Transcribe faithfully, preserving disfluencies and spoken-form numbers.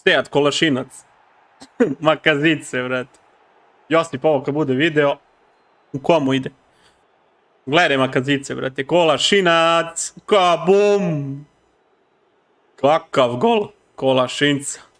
Sejat Kolašinac. Makazice, brate. Josip, ovo kad bude video, u komu ide? Gledaj Makazice, brate. Kolašinac, kabum! Kakav gol Kolašinca.